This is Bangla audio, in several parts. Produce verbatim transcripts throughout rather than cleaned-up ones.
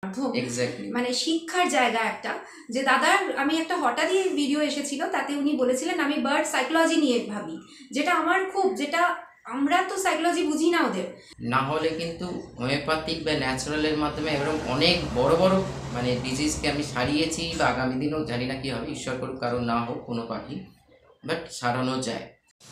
মাধ্যম, এক্স্যাক্টলি মানে শিক্ষার জায়গা একটা। যে দাদার আমি একটা হঠাৎই ভিডিও এসেছিল, তাতে উনি বলেছিলেন আমি বার্ড সাইকোলজি নিয়ে ভাবি, যেটা আমার খুব, যেটা আমরা তো সাইকোলজি বুঝি না ওদের। না হলে কিন্তু হোমিওপ্যাথিক বা ন্যাচারালের মাধ্যমে এরকম অনেক বড় বড় মানে ডিজিজকে আমি সারিয়েছি, বা আগামী দিনেও জানি না কী হবে, ঈশ্বর করুক কারণ না হোক কোনো পাখি, বাট সারানো যায়।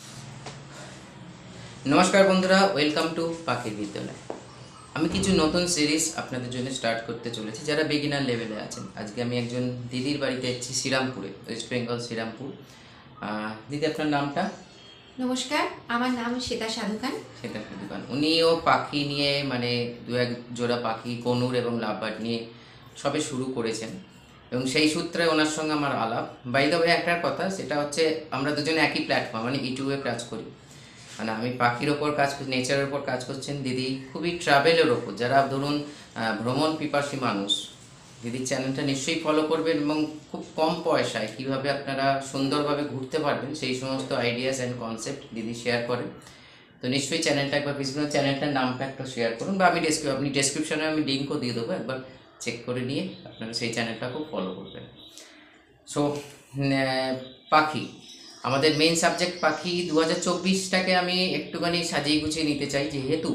নমস্কার বন্ধুরা, ওয়েলকাম টু পাখির বিদ্যালয়। আমি কিছু নতুন সিরিজ আপনাদের জন্য স্টার্ট করতে চলেছি যারা বিগিনার লেভেলে আছেন। আজকে আমি একজন দিদির বাড়িতে এসেছি, শ্রীরামপুরে, ওয়েস্ট বেঙ্গল শ্রীরামপুর। দিদি, আপনার নামটা? নমস্কার, আমার নাম শ্বেতা সাধুখান। শ্বেতা সাধুখান। উনিও পাখি নিয়ে মানে দু এক জোড়া পাখি, কনুর এবং লাভবার্ড নিয়ে সবে শুরু করেছেন, এবং সেই সূত্রে ওনার সঙ্গে আমার আলাপ। বাই দ্য ওয়ে, একটা কথা, সেটা হচ্ছে আমরা দুজনে একই প্ল্যাটফর্ম মানে ইউটিউবে কাজ করি। মানে আমি পাখির ওপর কাজ করছি, নেচারের ওপর কাজ করছেন, দিদি খুবই ট্রাভেলের ওপর। যারা ধরুন ভ্রমণ পিপাসী মানুষ, দিদির চ্যানেলটা নিশ্চয়ই ফলো করবেন, এবং খুব কম পয়সায় কীভাবে আপনারা সুন্দরভাবে ঘুরতে পারবেন সেই সমস্ত আইডিয়াস অ্যান্ড কনসেপ্ট দিদি শেয়ার করেন। তো নিশ্চয়ই চ্যানেলটা একবার ভিজিট করুন, চ্যানেলটার নামটা একটু শেয়ার করুন, বা আমি ডেসক্রিপ আপনি ডেসক্রিপশনে আমি লিঙ্কও দিয়ে দেবো, একবার চেক করে নিয়ে আপনারা সেই চ্যানেলটা খুব ফলো করবেন। সো পাখি আমাদের মেইন সাবজেক্ট পাখি। দু হাজার চব্বিশটাকে আমি একটুখানি সাজিয়ে গুছিয়ে নিতে চাই, যেহেতু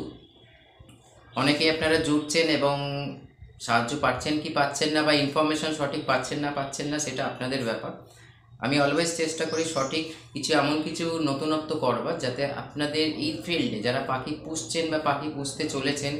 অনেকেই আপনারা জুটছেন এবং সাহায্য পাচ্ছেন কি পাচ্ছেন না, বা ইনফরমেশন সঠিক পাচ্ছেন না পাচ্ছেন না সেটা আপনাদের ব্যাপার। আমি অলওয়েজ চেষ্টা করি সঠিক কিছু, এমন কিছু নতুনত্ব করবার, যাতে আপনাদের এই ফিল্ডে যারা পাখি পুষছেন বা পাখি পুষতে চলেছেন,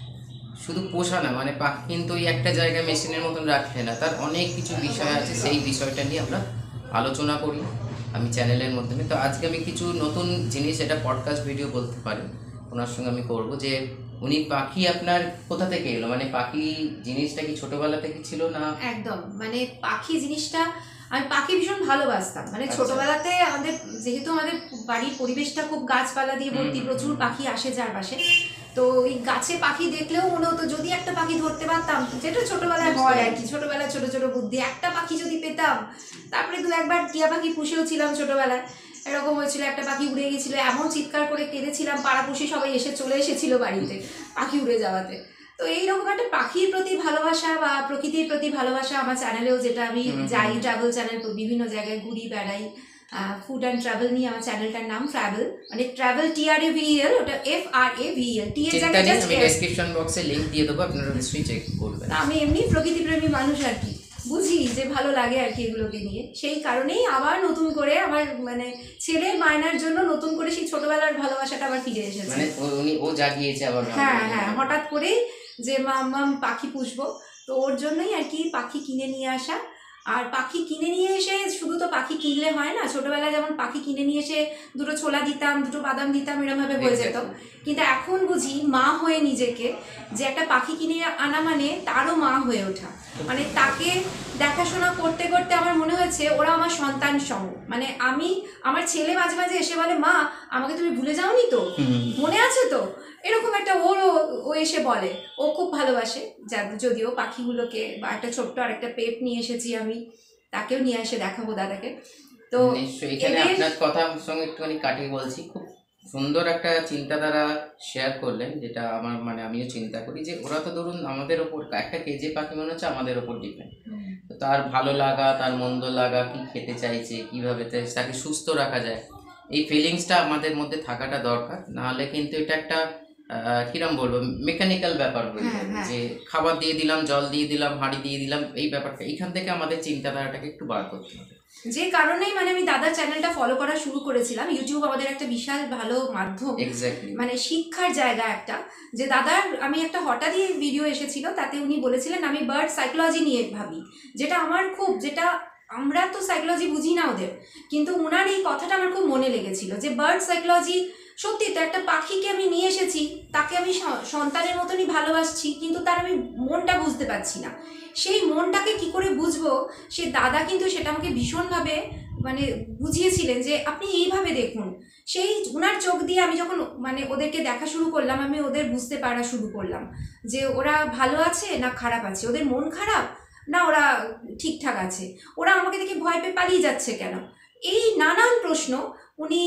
শুধু পোষা না, মানে পাখি কিন্তু ওই একটা জায়গায় মেশিনের মতন রাখে না, তার অনেক কিছু বিষয় আছে, সেই বিষয়টা নিয়ে আমরা আলোচনা করি আমি চ্যানেলের মাধ্যমে। তো আজকে আমি কিছু নতুন জিনিস, এটা পডকাস্ট ভিডিও বলতে পারেন, ওনার সঙ্গে আমি করব। যে উনি পাখি আপনার কোথা থেকে এলো, মানে পাখি জিনিসটা কি ছোটবেলা থেকে ছিল না? একদম, মানে পাখি জিনিসটা আমি পাখি ভীষণ ভালোবাসতাম। মানে ছোটবেলাতে আমাদের, যেহেতু আমাদের বাড়ির পরিবেশটা খুব গাছপালা দিয়ে ভর্তি, প্রচুর পাখি আসে চারপাশে, তো ওই গাছে পাখি দেখলেও মনে হতো যদি একটা পাখি ধরতে পারতাম, যেটা ছোটবেলায় হয় আর কি, ছোটবেলায় ছোট ছোট বুদ্ধি, একটা পাখি যদি পেতাম। তারপরে দু একবার টিয়া পাখি পুষেও ছিলাম ছোটবেলায়, এরকম হয়েছিল, একটা পাখি উড়ে গেছিল, এমন চিৎকার করে কেঁদেছিলাম, পাড়াপুষি সবাই এসে চলে এসেছিল বাড়িতে পাখি উড়ে যাওয়াতে। তো এইরকম একটা পাখির প্রতি ভালোবাসা বা প্রকৃতির প্রতি ভালোবাসা আমার চ্যানেলেও, যেটা আমি যাই ট্রাভেল চ্যানেল, বিভিন্ন জায়গায় ঘুরি বেড়াই, ফুড অ্যান্ড ট্রাভেল নিয়ে আমার চ্যানেলটার নাম ট্রাভেল, মানে travel T R A V L, ওটা F R A V L, টি এর জায়গায় জাস্ট আমি ডেসক্রিপশন বক্সে লিংক দিয়ে দেবো, আপনারা নিশ্চয়ই চেক করবেন। আমি এমনি প্রকৃতিপ্রেমী মানুষ আর কি, বুঝি যে ভালো লাগে আর কি এগুলোকে নিয়ে, সেই কারণেই আবার নতুন করে আমার মানে ছেলের মায়নার জন্য নতুন করে সেই ছোটবেলার ভালোবাসাটা আবার ফিরে এসেছে। মানে উনি ও জাগিয়েছে আবার। হ্যাঁ হ্যাঁ, হঠাৎ করেই যে মাম পাখি পুষবো, তো ওর জন্যই আর কি পাখি কিনে নিয়ে আসা। আর পাখি কিনে নিয়ে এসে শুধু তো পাখি কিনলে হয় না, ছোটবেলায় যেমন পাখি কিনে নিয়ে এসে দুটো ছোলা দিতাম, দুটো বাদাম দিতাম, এরমভাবে হয়ে যেত, কিন্তু এখন বুঝি মা হয়ে নিজেকে, যে একটা পাখি কিনে আনা মানে তারও মা হয়ে ওঠা, মানে তাকে দেখাশোনা করতে করতে আমার মনে হয়েছে ওরা আমার সন্তান সম। মানে আমি, আমার ছেলে মাঝে মাঝে এসে বলে, মা আমাকে তুমি ভুলে যাওনি তো, মনে আছে তো, এরকম একটা ওরও ও এসে বলে। ও খুব ভালোবাসে, যদিও পাখিগুলোকে, বা একটা ছোট্ট আর একটা পেট নিয়ে এসেছি আমি, তাকেও নিয়ে এসে দেখাবো দাদাকে। তো নিশ্চয়ই এখানে আপনার কথার সঙ্গে একটুখানি কাটিয়ে বলছি, খুব সুন্দর একটা চিন্তাধারা শেয়ার করলেন, যেটা আমার মানে আমিও চিন্তা করি, যে ওরা তো ধরুন আমাদের ওপর, একটা কেজে পাখি মনে হচ্ছে আমাদের ওপর ডিপেন্ড, তো তার ভালো লাগা, তার মন্দ লাগা, কি খেতে চাইছে, কিভাবে তাকে সুস্থ রাখা যায়, এই ফিলিংসটা আমাদের মধ্যে থাকাটা দরকার। নাহলে কিন্তু এটা একটা কিরম বলবো, মেকানিক্যাল ব্যাপার হয়ে যাবে, যে খাবার দিয়ে দিলাম, জল দিয়ে দিলাম, হাঁড়ি দিয়ে দিলাম, এই ব্যাপারটা, এইখান থেকে আমাদের চিন্তাধারাটাকে একটু বার করতে হবে। যে কারণেই মানে আমি দাদার চ্যানেলটা ফলো করা শুরু করেছিলাম। ইউটিউব আমাদের একটা বিশাল ভালো মাধ্যম, এক্স্যাক্টলি মানে শিক্ষার জায়গা একটা। যে দাদার আমি একটা হঠাৎই ভিডিও এসেছিল, তাতে উনি বলেছিলেন আমি বার্ড সাইকোলজি নিয়ে ভাবি, যেটা আমার খুব, যেটা আমরা তো সাইকোলজি বুঝি না ওদের, কিন্তু ওনার এই কথাটা আমার খুব মনে লেগেছিল, যে বার্ড সাইকোলজি সত্যি তো, একটা পাখিকে আমি নিয়ে এসেছি, তাকে আমি সন্তানের মতনই ভালোবাসছি, কিন্তু তার আমি মনটা বুঝতে পারছি না, সেই মনটাকে কি করে বুঝবো, সে দাদা কিন্তু সেটা আমাকে ভীষণভাবে মানে বুঝিয়েছিলেন, যে আপনি এইভাবে দেখুন। সেই ওনার চোখ দিয়ে আমি যখন মানে ওদেরকে দেখা শুরু করলাম, আমি ওদের বুঝতে পারা শুরু করলাম, যে ওরা ভালো আছে না খারাপ আছে, ওদের মন খারাপ না ওরা ঠিকঠাক আছে, ওরা আমাকে দেখে ভয় পেয়ে পালিয়ে যাচ্ছে কেন, এই নানান প্রশ্ন উনি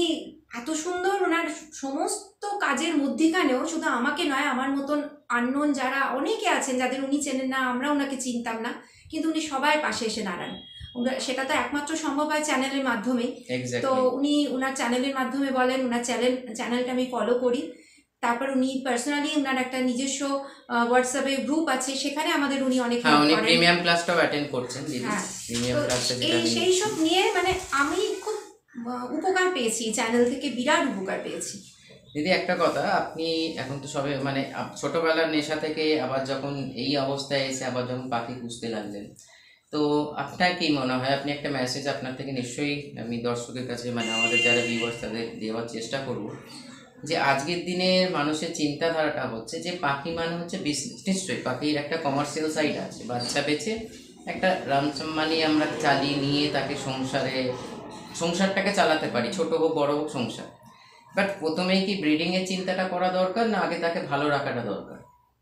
এত সুন্দর ওনার সমস্ত কাজের মধ্যিখানেও শুধু আমাকে নয়, আমার মতন আননোন যারা অনেকে আছেন যাদের উনি চেনেন না, আমরা ওনাকে চিনতাম না, কিন্তু উনি সবাই পাশে এসে দাঁড়ান। সেটা তো একমাত্র সম্ভব হয় চ্যানেলের মাধ্যমে। তো উনি ওনার চ্যানেলের মাধ্যমে বলেন, ওনার চ্যানেল চ্যানেলটা আমি ফলো করি। তারপর উনি পার্সোনালি ওনার একটা নিজস্ব হোয়াটসঅ্যাপে গ্রুপ আছে, সেখানে আমাদের উনি অনেক হ্যাঁ উনি প্রিমিয়াম ক্লাসটাও অ্যাটেন্ড করছেন দিদি। প্রিমিয়াম ক্লাসটা যেটা সেই সব নিয়ে মানে আমি খুব উপকার পেয়েছি চ্যানেল থেকে, বিরাট উপকার পেয়েছি। দিদি একটা কথা, আপনি এখন তো সবে মানে ছোটবেলার নেশা থেকে আবার যখন এই অবস্থায় এসে আবার যখন পাখি পুষতে লাগলেন, তো আপনার কি মনে হয়, আপনি একটা মেসেজ আপনার থেকে নিশ্চয়ই আমি দর্শকের কাছে মানে আমাদের যারা ভিউয়ার্স তাদের দেওয়ার চেষ্টা করব, যে আজকের দিনে মানুষের চিন্তাধারাটা হচ্ছে যে পাখি মানে হচ্ছে বিজনেস। নিশ্চয়ই পাখির একটা কমার্শিয়াল সাইড আছে, বাচ্চা বেচে একটা রামসাম মানি আমরা চালিয়ে নিয়ে তাকে সংসারে সংসারটাকে চালাতে পারি, ছোট হোক বড় হোক সংসার। বাট প্রথমেই কি ব্রিডিংয়ের চিন্তাটা করা দরকার, না আগে তাকে ভালো রাখাটা দরকার?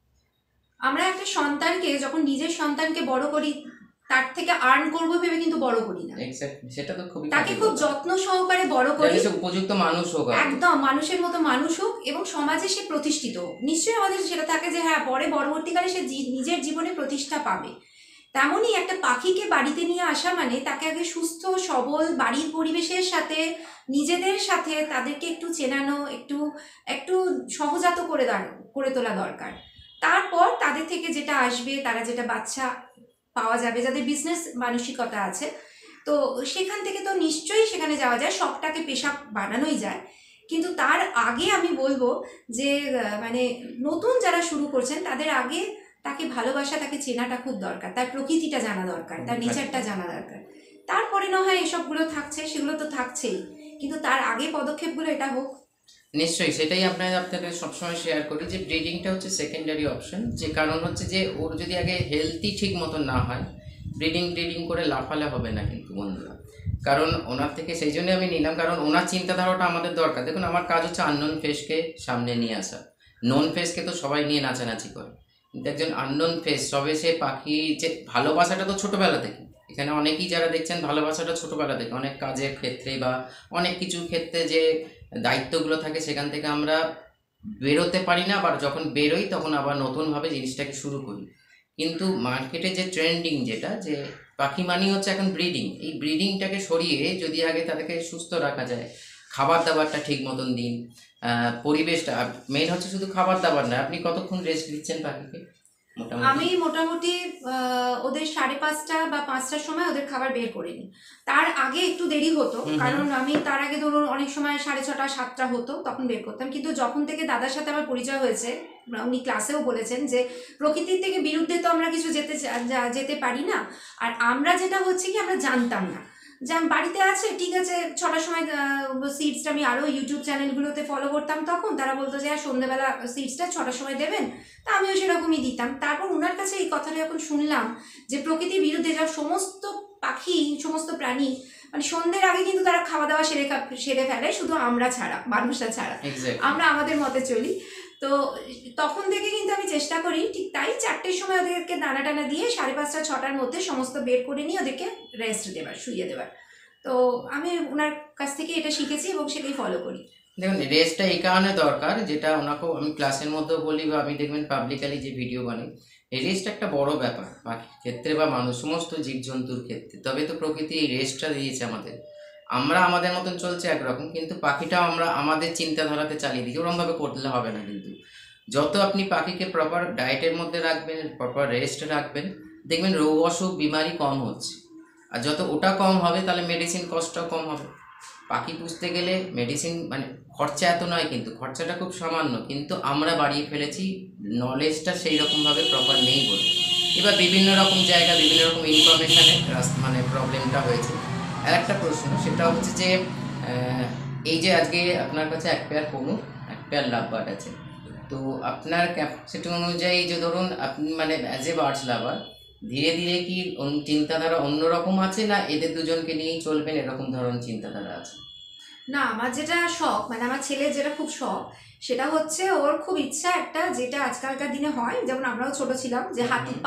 আমরা একটা সন্তানকে যখন নিজের সন্তানকে বড় করি, তার থেকে আর্ন করব ভেবে কিন্তু বড় করি না। এক্স্যাক্টলি, সেটা তো খুবই তাকে খুব যত্ন সহকারে বড় করি, উপযুক্ত মানুষ হোক, একদম মানুষের মতো মানুষ হোক এবং সমাজে সে প্রতিষ্ঠিত হোক। নিশ্চয়ই আমাদের সেটা থাকে যে হ্যাঁ পরে পরবর্তীকালে সে নিজের জীবনে প্রতিষ্ঠা পাবে। তেমনই একটা পাখিকে বাড়িতে নিয়ে আসা মানে তাকে আগে সুস্থ সবল বাড়ির পরিবেশের সাথে, নিজেদের সাথে তাদেরকে একটু চেনানো, একটু একটু সহজাত করে করে তোলা দরকার। তারপর তাদের থেকে যেটা আসবে, তারা যেটা বাচ্চা পাওয়া যাবে, যাদের বিজনেস মানসিকতা আছে, তো সেখান থেকে তো নিশ্চয়ই সেখানে যাওয়া যায়, সবটাকে পেশা বানানোই যায়। কিন্তু তার আগে আমি বলবো যে মানে নতুন যারা শুরু করছেন তাদের আগে তাকে ভালোবাসা, তাকে চেনাটা খুব দরকার, তার প্রকৃতিটা জানা দরকার, তার নেচারটা জানা দরকার। তারপরে না হয় এসবগুলো থাকছে, সেগুলো তো থাকছেই, কিন্তু তার আগে পদক্ষেপগুলো এটা হোক। নিশ্চয়ই, সেটাই আপনার আপনাকে সবসময় শেয়ার করি যে ব্রিডিংটা হচ্ছে সেকেন্ডারি অপশন। যে কারণ হচ্ছে যে ওর যদি আগে হেলথি ঠিক মতন না হয়, ব্রিডিং ব্রিডিং করে লাফালে হবে না কিন্তু বন্ধুরা। কারণ ওনার থেকে সেই জন্য আমি নিলাম, কারণ ওনার চিন্তাধারাটা আমাদের দরকার। দেখুন আমার কাজ হচ্ছে আননোন ফেসকে সামনে নিয়ে আসা। নোন ফেসকে তো সবাই নিয়ে নাচানাচি করে, কিন্তু একজন আননোন ফেস সবে সে পাখি যে ভালোবাসাটা তো ছোটোবেলা থেকে, এখানে অনেকেই যারা দেখছেন ভালোবাসাটা ছোটোবেলা থেকে অনেক কাজের ক্ষেত্রে বা অনেক কিছু ক্ষেত্রে যে দায়িত্বগুলো থাকে সেখান থেকে আমরা বেরোতে পারি না, আবার যখন বেরোই তখন আবার নতুনভাবে জিনিসটাকে শুরু করি। কিন্তু মার্কেটে যে ট্রেন্ডিং যেটা, যে পাখি মানি হচ্ছে এখন ব্রিডিং, এই ব্রিডিংটাকে সরিয়ে যদি আগে তাদেরকে সুস্থ রাখা যায়, খাবার দাবারটা ঠিক মতন দিন, পরিবেশটা মেন হচ্ছে, শুধু খাবার দাবার না, আপনি কতক্ষণ রেস্ট দিচ্ছেন পাখিকে? আমি মোটামুটি ওদের সাড়ে পাঁচটা বা পাঁচটার সময় ওদের খাবার বের করে নিই। তার আগে একটু দেরি হতো, কারণ আমি তার আগে ধরুন অনেক সময় সাড়ে ছটা সাতটা হতো, তখন বের করতাম। কিন্তু যখন থেকে দাদার সাথে আমার পরিচয় হয়েছে, উনি ক্লাসেও বলেছেন যে প্রকৃতির থেকে বিরুদ্ধে তো আমরা কিছু যেতে যেতে পারি না। আর আমরা যেটা হচ্ছে কি, আমরা জানতাম না যে বাড়িতে আছে, ঠিক আছে ছটার সময় সিডসটা আমি আরও ইউটিউব চ্যানেলগুলোতে ফলো করতাম, তখন তারা বলতো যে হ্যাঁ সন্ধ্যেবেলা সিডসটা ছটার সময় দেবেন, তা আমিও সেরকমই দিতাম। তারপর ওনার কাছে এই কথাটা যখন শুনলাম যে প্রকৃতির বিরুদ্ধে যা সমস্ত পাখি, সমস্ত প্রাণী মানে সন্ধ্যের আগে কিন্তু তারা খাওয়া দাওয়া সেরে সেরে ফেলে, শুধু আমরা ছাড়া, মানুষরা ছাড়া, আমরা আমাদের মতে চলি। তো তখন থেকে কিন্তু আমি চেষ্টা করি ঠিক তাই, চারটের সময় ওদেরকে দানা টানা দিয়ে সাড়ে পাঁচটা ছটার মধ্যে সমস্ত বের করে নিয়ে ওদেরকে রেস্ট দেবার, শুইয়ে দেবার। তো আমি ওনার কাছ থেকে এটা শিখেছি এবং সেটাই ফলো করি। দেখুন রেস্টটা এই কারণে দরকার, যেটা ওনাকেও আমি ক্লাসের মধ্যেও বলি বা আমি দেখবেন পাবলিকালি যে ভিডিও বানাই, এই রেস্ট একটা বড় ব্যাপার পাখির ক্ষেত্রে বা মানুষ সমস্ত জীবজন্তুর ক্ষেত্রে। তবে তো প্রকৃতি এই রেস্টটা দিয়েছে আমাদের, আমরা আমাদের মতন চলছে একরকম, কিন্তু পাখিটাও আমরা আমাদের চিন্তাধারাতে চালিয়ে দিচ্ছি, ওরকমভাবে করলে হবে না। কিন্তু যত আপনি পাখিকে প্রপার ডায়েটের মধ্যে রাখবেন, প্রপার রেস্ট রাখবেন, দেখবেন রোগ অসুখ বিমারি কম হচ্ছে। আর যত ওটা কম হবে তাহলে মেডিসিন কস্টটাও কম হবে। পাখি পুষতে গেলে মেডিসিন মানে খরচা এত নয়, কিন্তু খরচাটা খুব সামান্য, কিন্তু আমরা বাড়িয়ে ফেলেছি, নলেজটা সেই রকমভাবে প্রপার নেই বলে। এবার বিভিন্ন রকম জায়গা বিভিন্ন রকম ইনফরমেশানের মানে প্রবলেমটা হয়েছে। আর একটা প্রশ্ন, সেটা হচ্ছে যে এই যে আজকে আপনার কাছে এক পেয়ার কোনো এক পেয়ার লাভবার্ড আছে, তো আপনার ক্যাপাসিটি অনুযায়ী যে ধরুন আপনি মানে অ্যাজ এ বার্ডস লাভার ধীরে ধীরে কি চিন্তাধারা অন্যরকম আছে, না এদের দুজনকে নিয়েই চলবেন এরকম ধরনের চিন্তাধারা আছে? না, আমার যেটা শখ, মানে আমার ছেলের যেটা খুব শখ, সেটা হচ্ছে ওর খুব ইচ্ছা একটা, যেটা আজকালকার দিনে হয়, যেমন আমরাও ছোট ছিলাম, যে হাতি পাক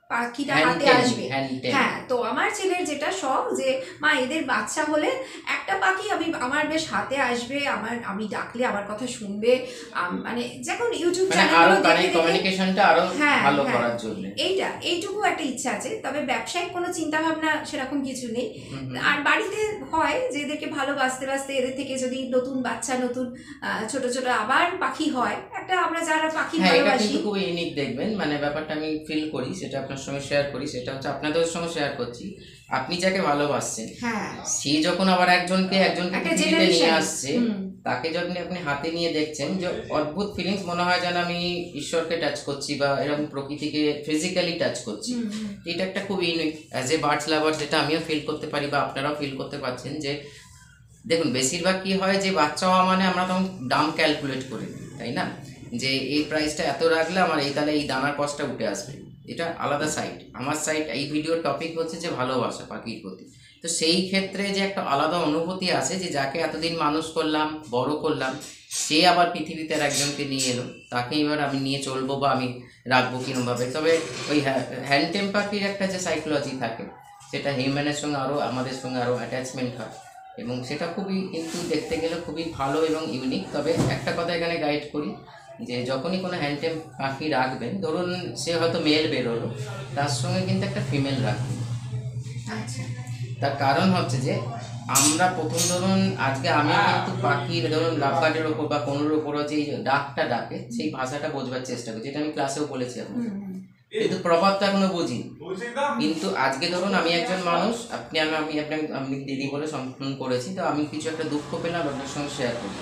পাখিটা Hand হাতে tame, আসবে। hand tame। হ্যাঁ, তো আমার ছেলের যেটা শখ যে মা এদের বাচ্চা হলে একটা পাখি আমি আমার বেশ হাতে আসবে, আমার আমি ডাকলে আমার কথা শুনবে, আম- মানে যখন ইউটিউব মানে আরো চ্যানেলগুলো দেখে দেখে কমিউনিকেশনটা আরো হ্যাঁ, ভালো হ্যাঁ। করার জন্য। এইটা এইটুকু একটা ইচ্ছা আছে, তবে ব্যবসায়িক কোনো চিন্তা ভাবনা সেরকম কিছু নেই। হুম হুম। আর বাড়িতে হয় যে এদেরকে ভালোবাসতে বাসতে এদের থেকে যদি নতুন বাচ্চা নতুন আহ, ছোট ছোট আবার পাখি হয়, একটা আমরা যারা পাখি হ্যাঁ, এটা ভালোবাসি। কিন্তু খুব ইউনিক দেখবেন, মানে ব্যাপারটা আমি ফিল করি, সেটা আপনার সঙ্গে শেয়ার করি, সেটা হচ্ছে আপনাদের সঙ্গে শেয়ার করছি। আপনি যাকে ভালোবাসছেন, হ্যাঁ, সে যখন আবার একজনকে একজনকে একটা পৃথিবীতে নিয়ে generation। আসছে, হুম। তাকে যখন আপনি হাতে নিয়ে দেখছেন, যে অদ্ভুত ফিলিংস মনে হয় যেন আমি ঈশ্বরকে টাচ করছি বা এরকম প্রকৃতিকে ফিজিক্যালি টাচ করছি। হুম, হুম। এটা একটা খুব unique as a birds lover, যেটা আমিও ফিল করতে পারি বা আপনারাও ফিল করতে পারছেন। যে দেখুন, বেশিরভাগ কি হয় যে বাচ্চা হওয়া মানে আমরা তখন দাম ক্যালকুলেট করি, তাই না, যে এই প্রাইসটা এত রাখলে আমার এই তাহলে এই দানার কষ্টটা উঠে আসবে। এটা আলাদা সাইড। আমার সাইড এই ভিডিওর টপিক হচ্ছে যে ভালোবাসা পাখির প্রতি। তো সেই ক্ষেত্রে যে একটা আলাদা অনুভূতি আছে, যে যাকে এতদিন মানুষ করলাম, বড় করলাম, সে আবার পৃথিবীতে আর একজনকে নিয়ে এলো, তাকে এবার আমি নিয়ে চলবো বা আমি রাখবো কিরমভাবে। তবে ওই হ্যান্ড টেম পাখির একটা যে সাইকোলজি থাকে, সেটা হিউম্যানের সঙ্গে আরও আমাদের সঙ্গে আরও অ্যাটাচমেন্ট হয়, এবং সেটা খুবই কিন্তু দেখতে গেলে খুবই ভালো এবং ইউনিক। তবে একটা কথা এখানে গাইড করি, যে যখনই কোনো হ্যান্ডটেম পাখি রাখবেন, ধরুন সে হয়তো মেল বেরোলো, তার সঙ্গে কিন্তু একটা ফিমেল রাখবেন। আচ্ছা। তার কারণ হচ্ছে যে আমরা প্রথম ধরুন আজকে আমি কিন্তু পাখির ধরুন লাভবার্ডের ওপর বা কোনোর ওপরও যে ডাকটা ডাকে, সেই ভাষাটা বোঝবার চেষ্টা করি, যেটা আমি ক্লাসেও বলেছি আপনাকে, হুম, হুম। কিন্তু প্রভাবটা এখনো বুঝি। কিন্তু আজকে ধরুন আমি একজন মানুষ, আপনি আমি আমি আপনাকে আমি দিদি বলে সম্বোধন করেছি, তো আমি কিছু একটা দুঃখ পেলাম, আপনার সঙ্গে শেয়ার করি,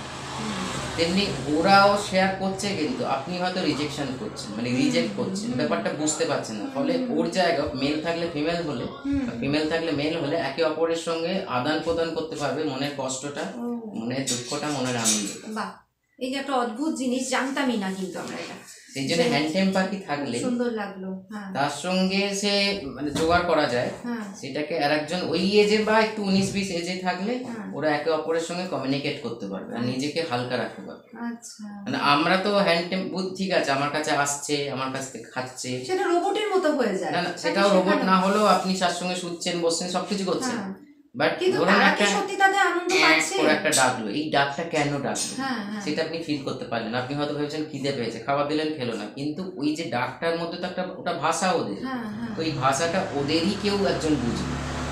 তেমনি ওরাও শেয়ার করছে, কিন্তু আপনি হয়তো রিজেকশন করছেন, মানে রিজেক্ট করছেন, ব্যাপারটা বুঝতে পারছেন না। ফলে ওর জায়গা মেল থাকলে ফিমেল হলে, ফিমেল থাকলে মেল হলে একে অপরের সঙ্গে আদান প্রদান করতে পারবে মনের কষ্টটা, মনের দুঃখটা, মনের আনন্দ। বাহ, এই যে একটা অদ্ভুত জিনিস, জানতামই না কিন্তু আমরা এটা। সেই জন্য হ্যান্ডটেম পাখি থাকলে সুন্দর লাগলো। হ্যাঁ, তার সঙ্গে সে মানে জোগাড় করা যায়, হ্যাঁ। সেটাকে আর একজন ওই এজে বা একটু উনিশ বিশ এজে থাকলে হ্যাঁ। ওরা একে অপরের সঙ্গে কমিউনিকেট করতে পারবে আর নিজেকে হালকা রাখতে পারবে। আচ্ছা, মানে আমরা তো হ্যান্ডটেম বুঝ ঠিক আছে, আমার কাছে আসছে, আমার কাছ থেকে খাচ্ছে, সেটা রোবটের মতো হয়ে যায়। না না, সেটাও রোবট না হলেও আপনি তার সঙ্গে শুচ্ছেন, বসছেন, সবকিছু করছেন, হ্যাঁ। বাট কিন্তু ধরুন তারা কি একটা সত্যি তাদের আনন্দ পাচ্ছে? করে একটা ডাকলো, এই ডাকটা কেন ডাকলো হ্যাঁ, হ্যাঁ। সেটা আপনি ফিল করতে পারলেন। আপনি হয়তো ভেবেছেন খিদে পেয়েছে, খাবার দিলেন, খেলো না, কিন্তু ওই যে ডাকটার মধ্যে তো একটা ওটা ভাষা ওদের, হ্যাঁ, হ্যাঁ। তো এই ভাষাটা ওদেরই কেউ একজন বুঝবে,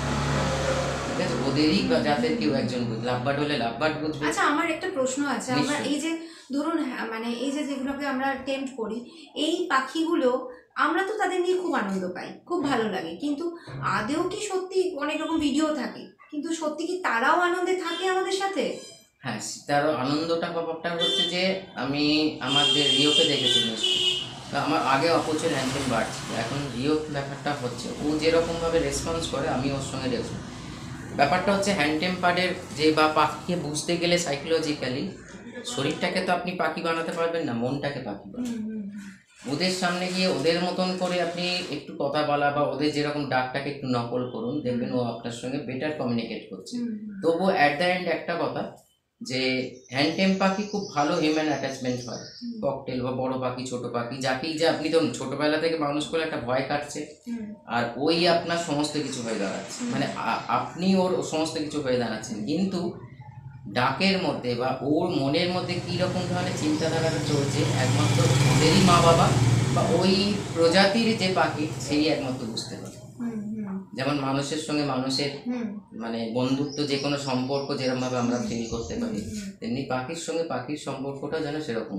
ঠিক আছে, ওদেরই বা জাতের কেউ একজন বুঝবে। লাভবার্ড হলে লাভবার্ড বুঝবে। আচ্ছা, আমার একটা প্রশ্ন আছে। আমরা নিশ্চয়ই। এই যে ধরুন হ্যাঁ, মানে এই যে যেগুলোকে আমরা টেম্প করি, এই পাখিগুলো আমরা তো তাদের নিয়ে খুব আনন্দ পাই, খুব ভালো লাগে, কিন্তু আদেও কি সত্যি অনেক রকম ভিডিও থাকে, কিন্তু সত্যি কি তারাও আনন্দে থাকে আমাদের সাথে? হ্যাঁ, তারও আনন্দটা ব্যাপারটা হচ্ছে যে আমি আমাদের রিওকে দেখেছি নিশ্চয়ই, তো আমার আগে অপচয় হ্যান্ডটেম বার্ড ছিল, এখন রিও ব্যাপারটা হচ্ছে ও যেরকমভাবে রেসপন্স করে আমি ওর সঙ্গে দেখছি। ব্যাপারটা হচ্ছে হ্যান্ডটেম বার্ডের যে বা পাখিকে বুঝতে গেলে সাইকোলজিক্যালি শরীরটাকে তো আপনি পাখি বানাতে পারবেন না, মনটাকে পাখি বানাবেন। ওদের সামনে গিয়ে ওদের মতন করে আপনি একটু কথা বলা বা ওদের যেরকম ডাকটাকে একটু নকল করুন, দেখবেন ও আপনার সঙ্গে বেটার কমিউনিকেট করছে। তবুও অ্যাট দ্য এন্ড একটা কথা, যে হ্যান্ডটেম পাখি খুব ভালো হিউম্যান অ্যাটাচমেন্ট হয়, ককটেল বা বড় পাখি ছোট পাখি যাকেই যে আপনি ধরুন ছোটবেলা থেকে মানুষ করে একটা ভয় কাটছে, আর ওই আপনার সমস্ত কিছু হয়ে দাঁড়াচ্ছে, মানে আ- আপনি ওর সমস্ত কিছু হয়ে দাঁড়াচ্ছেন, কিন্তু ডাকের মধ্যে বা ওর মনের মধ্যে কী রকম ধরনের চিন্তাধারাটা চলছে একমাত্র ওদেরই মা বাবা বা ওই প্রজাতির যে পাখি সেই একমাত্র বুঝতে পারে। যেমন মানুষের সঙ্গে মানুষের মানে বন্ধুত্ব, যে কোনো সম্পর্ক যেরকমভাবে আমরা ফিল করতে পারি, তেমনি পাখির সঙ্গে পাখির সম্পর্কটা যেন সেরকম।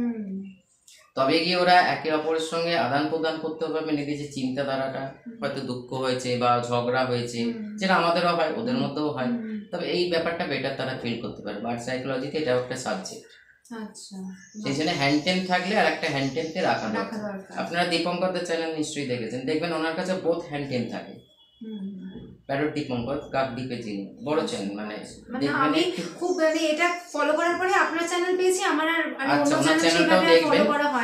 তবে গিয়ে ওরা একে অপরের সঙ্গে আদান প্রদান করতে পারবে নিজের চিন্তাধারাটা, হয়তো দুঃখ হয়েছে বা ঝগড়া হয়েছে, যেটা আমাদেরও হয়, ওদের মধ্যেও হয়, তবে এই ব্যাপারটা বেটার তারা ফিল করতে পারে। বার্ড সাইকোলজিতে এটাও একটা সাবজেক্ট। আচ্ছা, সেই জন্য হ্যান্ডটেম থাকলে আর একটা হ্যান্ডটেমকে রাখা দরকার। আপনারা দীপঙ্করদের চ্যানেল নিশ্চয়ই দেখেছেন, দেখবেন ওনার কাছে বোথ হ্যান্ডটেম থাকে। প্যারট দীপঙ্কর কাক দ্বীপে যিনি বড় চ্যানেল, মানে মানে আমি খুব মানে এটা ফলো করার পরে আপনার চ্যানেল পেয়েছি, আমার আর মানে আচ্ছা, অন্য ওনার চ্যানেল চ্যানেলটাও সেভাবে ফলো দেখবেন, করা হয়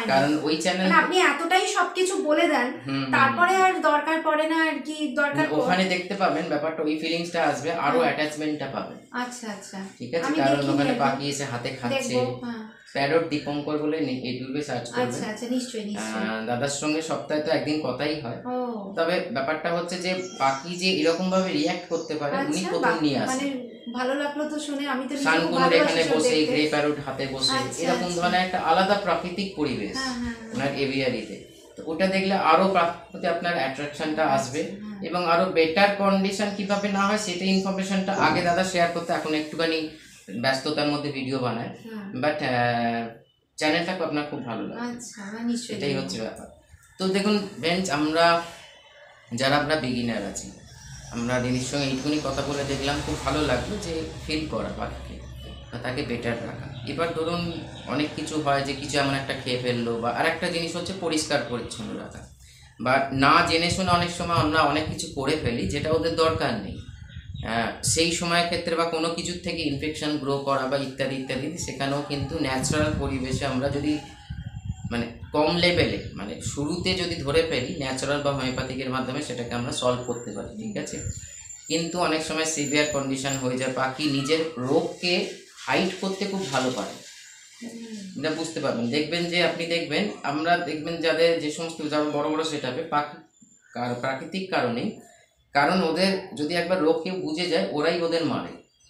হয় না। কারণ ওই চ্যানেল মানে আপনি এতটাই সবকিছু বলে দেন, তারপরে আর দরকার পড়ে না আর কি, দরকার ওখানে দেখতে পাবেন ব্যাপারটা, ওই ফিলিংসটা আসবে, আরো অ্যাটাচমেন্টটা পাবেন। আচ্ছা আচ্ছা, ঠিক আছে, আমি কারণ দেখিনি ওখানে একদম। পাখি এসে হাতে খাচ্ছে। দেখবো, হ্যাঁ। প্যারট দীপঙ্কর বলে ইউটিউবে সার্চ করবেন। আচ্ছা আচ্ছা, নিশ্চয়ই নিশ্চয়ই। আহ, দাদার সঙ্গে সপ্তাহে তো একদিন কথাই হয়। ও, তবে ব্যাপারটা হচ্ছে যে পাখি যে এরকম ভাবে রিয়্যাক্ট করতে পারে উনি আচ্ছা, প্রথম বাহ, নিয়ে আসেন। মানে ভালো লাগলো তো শুনে, আমি তো নিজে খুব শানকুনুর ভালোবাসি এখানে সব বসে, দেখতে। গ্রে প্যারট হাতে বসে, আচ্ছা, এরকম আচ্ছা। ধরনের একটা আলাদা প্রাকৃতিক পরিবেশ হ্যাঁ, হ্যাঁ, হ্যাঁ। ওনার এভিয়ারিতে। তো ওটা দেখলে আরো প্রতি আপনার অ্যাট্রাকশনটা আসবে, হ্যাঁ। এবং আরো বেটার কন্ডিশন কিভাবে না হয় সেটা ইনফরমেশনটা আগে দাদা শেয়ার করতে, এখন একটুখানি ব্যস্ততার মধ্যে ভিডিও বানায়, হ্যাঁ। বাট চ্যানেলটা আপনার খুব ভালো লাগে। আচ্ছা, হ্যাঁ, নিশ্চয়ই। এটাই হচ্ছে ব্যাপার। তো দেখুন ফ্রেন্ডস, আমরা যারা আমরা বিগিনার আছি, আমরা দিদির সঙ্গে এইটুকুনি কথা বলে দেখলাম, খুব ভালো লাগলো যে ফিল করা পাখিকে বা তাকে বেটার রাখা। এবার ধরুন অনেক কিছু হয় যে কিছু এমন একটা খেয়ে ফেললো, বা আর একটা জিনিস হচ্ছে পরিষ্কার পরিচ্ছন্ন রাখা, বা না জেনে শুনে অনেক সময় আমরা অনেক কিছু করে ফেলি যেটা ওদের দরকার নেই। সেই সময়ের ক্ষেত্রে বা কোনো কিছুর থেকে ইনফেকশন গ্রো করা বা ইত্যাদি ইত্যাদি, সেখানেও কিন্তু ন্যাচারাল পরিবেশে আমরা যদি মানে কম লেভেলে, মানে শুরুতে যদি ধরে ফেলি ন্যাচারাল বা হোমিওপ্যাথিকের মাধ্যমে, সেটাকে আমরা সলভ করতে পারি। ঠিক আছে, কিন্তু অনেক সময় সিভিয়ার কন্ডিশন হয়ে যায়, পাখি নিজের রোগকে হাইড করতে খুব ভালো পারে, এটা বুঝতে পারবেন। দেখবেন যে আপনি দেখবেন, আমরা দেখবেন যাদের যে সমস্ত যারা বড় বড় সেট আপে পাখি প্রাকৃতিক কারণেই, কারণ ওদের যদি একবার রোগ কেউ বুঝে যায় ওরাই ওদের মারে,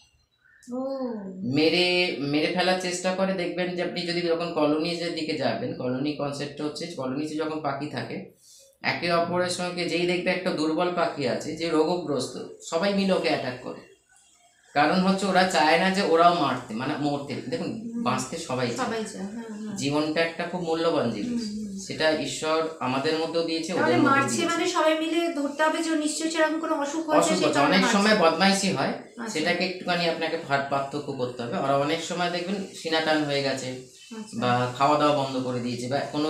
মেরে মেরে ফেলার চেষ্টা করে। দেখবেন যে আপনি যদি যখন কলোনিজের দিকে যাবেন, কলোনি কনসেপ্টটা হচ্ছে কলোনিতে যখন পাখি থাকে একে অপরের সঙ্গে, যেই দেখবে একটা দুর্বল পাখি আছে যে রোগগ্রস্ত, সবাই মিলে ওকে অ্যাটাক করে। কারণ হচ্ছে ওরা চায় না যে ওরাও মারতে, মানে মরতে। দেখুন বাঁচতে সবাই চায়, জীবনটা একটা খুব মূল্যবান জিনিস, সেটা ঈশ্বর আমাদের মধ্যেও দিয়েছে, ওদের মধ্যে দিয়েছে। মানে সবাই মিলে ধরতে হবে যে নিশ্চয়ই সেরকম কোনো অসুখ হয়েছে। অনেক সময় বদমাইশি হয়, সেটাকে একটুখানি আপনাকে পার্থক্য করতে হবে। আর অনেক সময় দেখবেন সিনাটান হয়ে গেছে, বা খাওয়া দাওয়া বন্ধ করে দিয়েছে, বা কোনো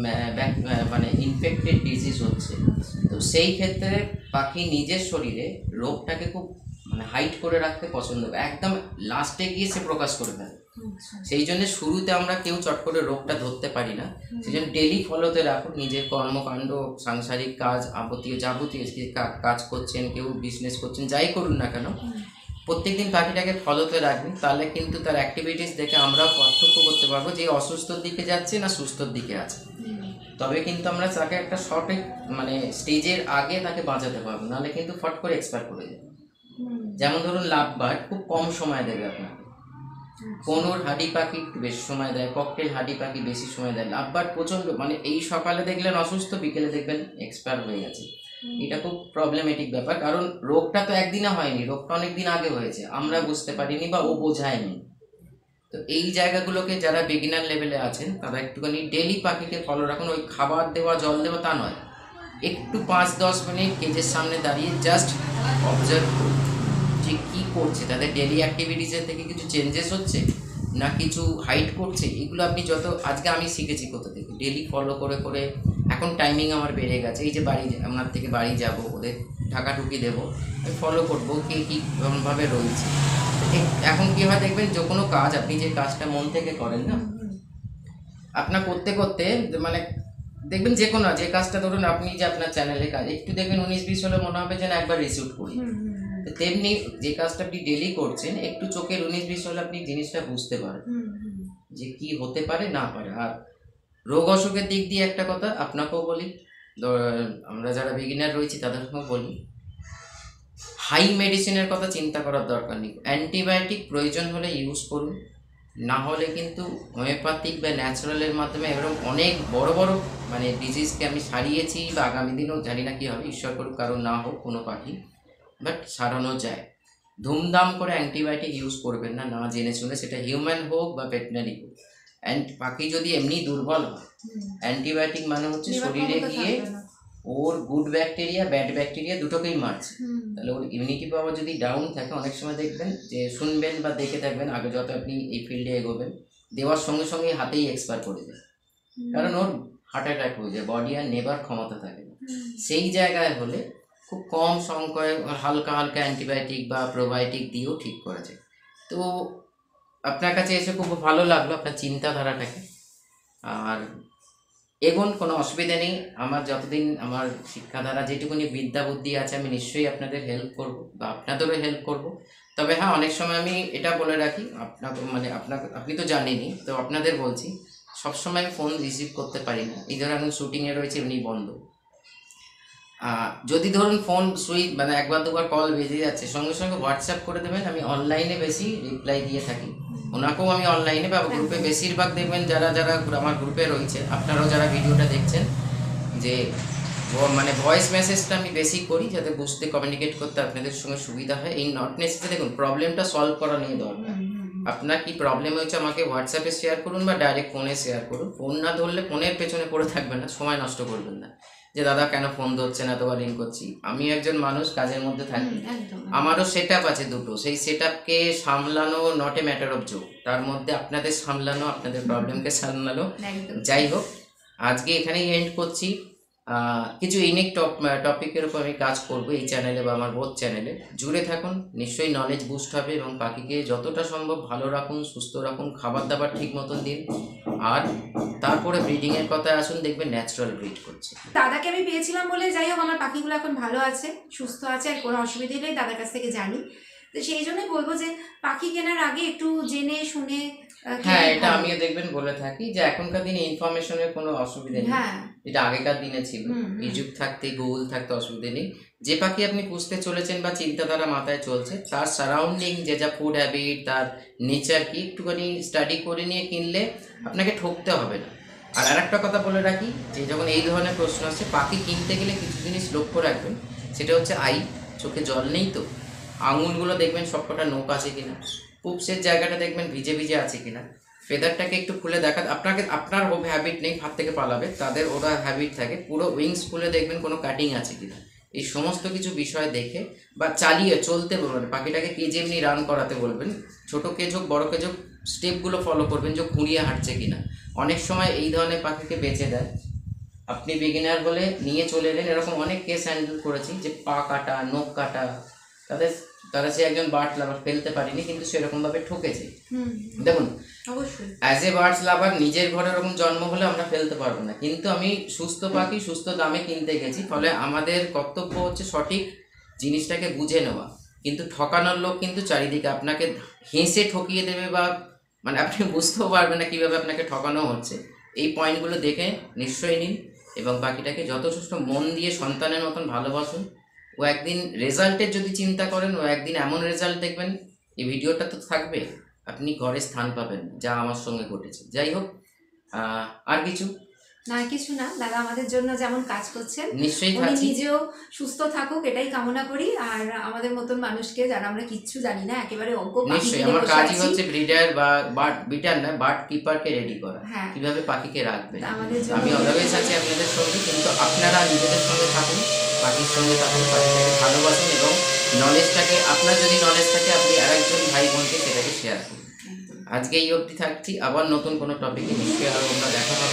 মানে ইনফেক্টেড ডিজিজ হচ্ছে, তো সেই ক্ষেত্রে পাখি নিজের শরীরে রোগটাকে খুব মানে হাইড করে রাখতে পছন্দ করে, একদম লাস্টে গিয়ে সে প্রকাশ করে দেয়। সেই জন্য শুরুতে আমরা কেউ চট করে রোগটা ধরতে পারি না, সেই জন্য ডেলি ফলোতে রাখুন। নিজের কর্মকাণ্ড, সাংসারিক কাজ, যাবতীয় যাবতীয় কাজ করছেন, কেউ বিজনেস করছেন, যাই করুন না কেন, প্রত্যেকদিন পাখিটাকে ফলোতে রাখবেন। তাহলে কিন্তু তার অ্যাক্টিভিটিস দেখে আমরাও পার্থক্য করতে পারবো যে অসুস্থর দিকে যাচ্ছে না সুস্থর দিকে আছে। তবে কিন্তু আমরা তাকে একটা সঠিক মানে স্টেজের আগে তাকে বাঁচাতে পারবো, নাহলে কিন্তু ফট করে এক্সপায়ার করে যাবে। যেমন ধরুন লাভ বার্ড খুব কম সময় দেবে আপনাকে, কোনোর হাডি পাখি একটু বেশি সময় দেয়, ককটেল হাডি পাখি বেশি সময় দেয়, লাভ বার্ড প্রচণ্ড মানে এই সকালে দেখলেন অসুস্থ, বিকেলে দেখবেন এক্সপায়ার হয়ে গেছে। এটা খুব প্রবলেমেটিক ব্যাপার, কারণ রোগটা তো একদিনে হয়নি, রোগটা অনেক দিন আগে হয়েছে, আমরা বুঝতে পারিনি বা ও বোঝায়নি। তো এই জায়গাগুলোকে যারা বিগিনার লেভেলে আছেন তারা একটুখানি ডেলি পাখিকে ফলো রাখুন। ওই খাবার দেওয়া, জল দেওয়া তা নয়, একটু পাঁচ দশ মিনিট কেজের সামনে দাঁড়িয়ে জাস্ট অবজার্ভ করুন যে কী করছে, তাদের ডেলি অ্যাক্টিভিটিসের থেকে কিছু চেঞ্জেস হচ্ছে না কিছু হাইট করছে। এগুলো আপনি যত আজকে আমি শিখেছি কোথা থেকে, ডেলি ফলো করে করে এখন টাইমিং আমার বেড়ে গেছে। এই যে বাড়ি আপনার থেকে বাড়ি যাব, ওদের ঢাকাঢুকি দেবো, আমি ফলো করবো কে কী কেমনভাবে রয়েছে। এখন কী হয় দেখবেন, যে কোনো কাজ আপনি যে কাজটা মন থেকে করেন না, আপনার করতে করতে মানে দেখবেন যে কোনো যে কাজটা ধরুন আপনি যে আপনার চ্যানেলে কাজ একটু দেখবেন উনিশ বিশ হলে মনে হবে যেন একবার রিসিউট করি, তেমনি যে কাজটা আপনি ডেলি করছেন একটু চোখের উনিশ বিশ হলে আপনি জিনিসটা বুঝতে পারেন যে কি হতে পারে না পারে। আর রোগ অসুখের দিক দিয়ে একটা কথা আপনাকেও বলি, আমরা যারা বিগিনার রয়েছি তাদেরকেও বলি, হাই মেডিসিনের কথা চিন্তা করার দরকার নেই। অ্যান্টিবায়োটিক প্রয়োজন হলে ইউজ করুন, না হলে কিন্তু হোমিওপ্যাথিক বা ন্যাচারালের মাধ্যমে এরকম অনেক বড় বড় মানে ডিজিজকে আমি সারিয়েছি, বা আগামী দিনেও জানি না কী হবে, ঈশ্বর করুক কারণ না হোক কোনো পাখি, বাট সারানো যায়। ধুমধাম করে অ্যান্টিবায়োটিক ইউজ করবেন না, না জেনে শুনে, সেটা হিউম্যান হোক বা ভেটেরিনারি হোক। অ্যান্ড পাখি যদি এমনি দুর্বল হয়, অ্যান্টিবায়োটিক মানে হচ্ছে শরীরে গিয়ে ওর গুড ব্যাকটেরিয়া ব্যাড ব্যাকটেরিয়া দুটোকেই মারছে, তাহলে ওর ইমিউনিটি পাওয়ার যদি ডাউন থাকে, অনেক সময় দেখবেন যে শুনবেন বা দেখে থাকবেন আগে যত আপনি এই ফিল্ডে এগোবেন, দেওয়ার সঙ্গে সঙ্গে হাতেই এক্সপায়ার করে যায়, কারণ ওর হার্ট অ্যাটাক হয়ে যায়, বডি আর নেবার ক্ষমতা থাকে না। সেই জায়গায় হলে খুব কম সংখ্যায় হালকা হালকা অ্যান্টিবায়োটিক বা প্রোবায়োটিক দিয়েও ঠিক করা যায়। তো আপনার কাছে এসে খুব ভালো লাগলো আপনার চিন্তাধারাটাকে। আর এগোন, কোনো অসুবিধা নেই। আমার যতদিন আমার শিক্ষা দ্বারা যেটুকুনি বিদ্যা বুদ্ধি আছে আমি নিশ্চয়ই আপনাদের হেল্প করব বা আপনাদেরও হেল্প করব। তবে হ্যাঁ, অনেক সময় আমি এটা বলে রাখি আপনাকে, মানে আপনাকে, আপনি তো জানেনই, তো আপনাদের বলছি সবসময় আমি ফোন রিসিভ করতে পারি না। এই ধরুন এখন শ্যুটিংয়ে রয়েছে, এমনি বন্ধ। আহ, যদি ধরুন ফোন সুইচ মানে একবার দুবার কল বেজে যাচ্ছে, সঙ্গে সঙ্গে হোয়াটসঅ্যাপ করে দেবেন। আমি অনলাইনে বেশি রিপ্লাই দিয়ে থাকি, ওনাকেও আমি অনলাইনে বা গ্রুপে বেশিরভাগ দেখবেন যারা যারা আমার গ্রুপে রয়েছে, আপনারাও যারা ভিডিওটা দেখছেন, যে ভ- মানে ভয়েস মেসেজটা আমি বেশি করি যাতে বুঝতে, কমিউনিকেট করতে আপনাদের সঙ্গে সুবিধা হয়। এই নট নেসেসারি, দেখুন প্রবলেমটা সলভ করা নিয়ে দরকার। আপনার কি প্রবলেম হয়েছে আমাকে হোয়াটসঅ্যাপে শেয়ার করুন বা ডাইরেক্ট ফোনে শেয়ার করুন। ফোন না ধরলে ফোনের পেছনে পড়ে থাকবেন না, সময় নষ্ট করবেন না যে দাদা কেন ফোন ধরছে না, এতবার রিং করছি। আমি একজন মানুষ কাজের মধ্যে থাকি, আমারও সেট আপ আছে দুটো, সেই সেট আপকে সামলানো not a matter of joke, তার মধ্যে আপনাদের সামলানো, আপনাদের প্রবলেমকে সামলানো। যাই হোক, আজকে এখানেই এন্ড করছি। আহ, কিছু ইউনিক টপ টপিকের উপর আমি কাজ করব এই চ্যানেলে বা আমার বোধ চ্যানেলে। জুড়ে থাকুন, নিশ্চয়ই নলেজ বুস্ট হবে এবং পাখিকে যতটা সম্ভব ভালো রাখুন, সুস্থ রাখুন, খাবার দাবার ঠিক মতন দিন। আর তারপরে ব্রিডিংয়ের কথায় আসুন, দেখবেন ন্যাচারাল ব্রিড করছে। দাদাকে আমি পেয়েছিলাম বলে যাই হোক আমার পাখিগুলো এখন ভালো আছে, সুস্থ আছে, আর কোনো অসুবিধা নেই, দাদার কাছ থেকে জানি। তো সেই জন্যই বলবো যে পাখি কেনার আগে একটু জেনে শুনে আহ, হ্যাঁ, কেনাই এটা ভালো। আমিও দেখবেন বলে থাকি যে এখনকার দিনে ইনফরমেশনের কোনো অসুবিধা নেই, হ্যাঁ, যেটা আগেকার দিনে ছিল। হুম, হুম। ইউটিউব থাকতে, গুগল থাকতে অসুবিধা নেই। যে পাখি আপনি পুষতে চলেছেন বা চিন্তাধারা মাথায় চলছে, তার সারাউন্ডিং, যে যা ফুড হ্যাবিট, তার নেচার কি, একটুখানি স্টাডি করে নিয়ে কিনলে আপনাকে ঠকতে হবে না। আর আরেকটা কথা বলে রাখি, যে যখন এই ধরনের প্রশ্ন আসছে, পাখি কিনতে গেলে কিছু জিনিস লক্ষ্য রাখবেন। সেটা হচ্ছে আই, চোখে জল নেই তো, আঙুলগুলো দেখবেন সবকটা নোক আছে কিনা, পুপসের জায়গাটা দেখবেন ভিজে ভিজে আছে কিনা, ফেদারটাকে একটু খুলে দেখা, আপনাকে, আপনার হ্যাবিট নেই হাত থেকে পালাবে, তাদের ওরা হ্যাবিট থাকে, পুরো উইংস খুলে দেখবেন কোনো কাটিং আছে কিনা। এই সমস্ত কিছু বিষয় দেখে বা চালিয়ে চলতে বলবেন, পাখিটাকে কে যেমনি রান করাতে বলবেন, ছোটো কেজ হোক বড়ো কেজ হোক, স্টেপগুলো ফলো করবেন যে খুঁড়িয়ে হাঁটছে কিনা। অনেক সময় এই ধরনের পাখিকে বেঁচে দেয়, আপনি বিগিনার বলে নিয়ে চলে এলেন, এরকম অনেক কেস হ্যান্ডেল করেছি যে পা কাটা, নখ কাটা, তাদের, তারা সে একজন বার্ড লাভার, ফেলতে পারিনি কিন্তু সেরকমভাবে ঠকেছে। হুম, দেখুন, অবশ্যই অ্যাজ এ বার্ডস লাভার নিজের ঘরে এরকম জন্ম হলে আমরা ফেলতে পারবো না, কিন্তু আমি সুস্থ পাখি সুস্থ দামে কিনতে গেছি, ফলে আমাদের কর্তব্য হচ্ছে সঠিক জিনিসটাকে বুঝে নেওয়া। কিন্তু ঠকানোর লোক কিন্তু চারিদিকে, আপনাকে হেসে ঠকিয়ে দেবে বা মানে আপনি বুঝতেও পারবেন না কীভাবে আপনাকে ঠকানো হচ্ছে। এই পয়েন্টগুলো দেখে নিশ্চয়ই নিন এবং পাখিটাকে যথেষ্ট মন দিয়ে সন্তানের মতন ভালোবাসুন। ও একদিন রেজাল্টের যদি চিন্তা করেন, ও একদিন এমন রেজাল্ট দেখবেন, এই ভিডিওটা তো থাকবে, আপনি ঘরে স্থান পাবেন, যা আমার সঙ্গে ঘটেছে। যাই হোক, আহ, আর কিছু না, কিছু না, দাদা আমাদের জন্য যেমন কাজ করছেন নিশ্চয়ই উনি থাকছি। নিজেও সুস্থ থাকুক এটাই কামনা করি। আর আমাদের মতন মানুষকে, যারা আমরা কিচ্ছু জানি না, একেবারে অজ্ঞ পাখি নিশ্চয়ই কিনে আমার বসে কাজই আছি, হচ্ছে ব্রিডার বা বার্ড ব্রিডার না, বার্ড কিপারকে রেডি করা, হ্যাঁ, কিভাবে পাখিকে রাখবেন। তা আমাদের জন্য আমি অলওয়েজ আছি আপনাদের সঙ্গে, কিন্তু আপনারা নিজেদের সঙ্গে থাকুন, পাখির সঙ্গে থাকুন, পাখিটাকে ভালোবাসুন এবং নলেজটাকে, আপনার যদি নলেজ থাকে আপনি আরেকজন ভাই বোনকে সেটাকে শেয়ার করুন। একদম। আজকে এই অবধি থাকছি, আবার নতুন কোনো টপিকে নিশ্চয়ই আরও আমরা দেখা হবে।